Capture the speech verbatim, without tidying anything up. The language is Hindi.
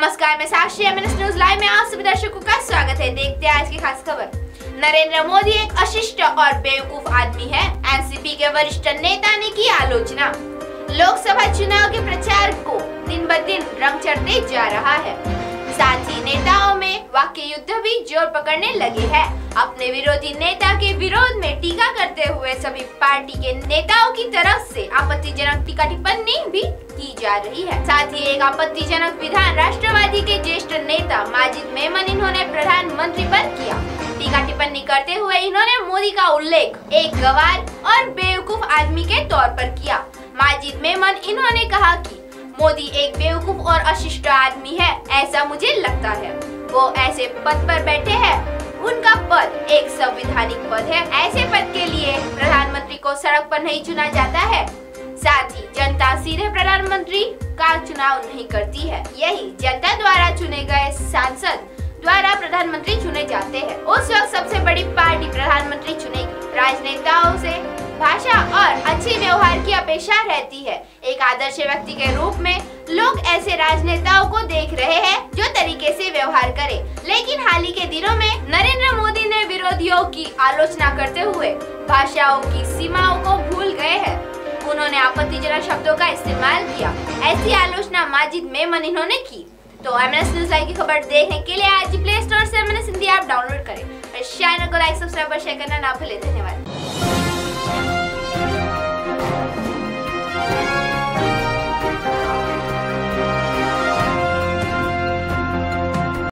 नमस्कार, मैं साक्षी एमएनएस न्यूज लाइव में आप सभी दर्शकों का स्वागत है। देखते हैं आज की खास खबर। नरेंद्र मोदी एक अशिष्ट और बेवकूफ आदमी है, एनसीपी के वरिष्ठ नेता ने की आलोचना। लोकसभा चुनाव के प्रचार को दिन ब दिन रंग चढ़ते जा रहा है, साथ ही नेताओं में वाक्य युद्ध भी जोर पकड़ने लगे हैं। अपने विरोधी नेता के विरोध में टीका करते हुए सभी पार्टी के नेताओं की तरफ से आपत्तिजनक टीका टिप्पणी भी की जा रही है। साथ ही एक आपत्तिजनक विधान राष्ट्रवादी के ज्येष्ठ नेता माजिद मेमन इन्होंने प्रधानमंत्री पर किया। टीका टिप्पणी करते हुए इन्होंने मोदी का उल्लेख एक गवार और बेवकूफ आदमी के तौर पर किया। माजिद मेमन इन्होंने कहा कि मोदी एक बेवकूफ और अशिष्ट आदमी है, ऐसा मुझे लगता है। वो ऐसे पद पर बैठे हैं, उनका पद एक संवैधानिक पद है। ऐसे पद के लिए प्रधानमंत्री को सड़क पर नहीं चुना जाता है। साथ ही जनता सीधे प्रधानमंत्री का चुनाव नहीं करती है, यही जनता द्वारा चुने गए सांसद द्वारा प्रधानमंत्री चुने जाते हैं। उस वक्त सबसे बड़ी पार्टी प्रधानमंत्री चुनेगी। राजनेताओं से भाषा और अच्छे व्यवहार की अपेक्षा रहती है। एक आदर्श व्यक्ति के रूप में लोग ऐसे राजनेताओं को देख रहे हैं जो तरीके से व्यवहार करे। लेकिन हाल ही के दिनों में नरेंद्र मोदी ने विरोधियों की आलोचना करते हुए भाषाओं की सीमाओं को भूल गए हैं। उन्होंने आपत्तिजनक शब्दों का इस्तेमाल किया। ऐसी आलोचना माजिद मेमन इन्होंने की। तो एमएनएस न्यूज लाइव की खबर देखने के लिए आज प्ले स्टोर से एमएनएस हिंदी ऐप डाउनलोड करें और चैनल को लाइक सब्सक्राइब और शेयर करना ना भूलें। धन्यवाद।